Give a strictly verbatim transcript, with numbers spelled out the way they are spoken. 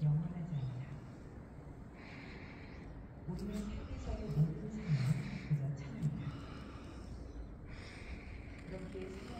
영원하지 않다. 우리의 삶에서의 모든 삶은 그저 참이다. 그렇게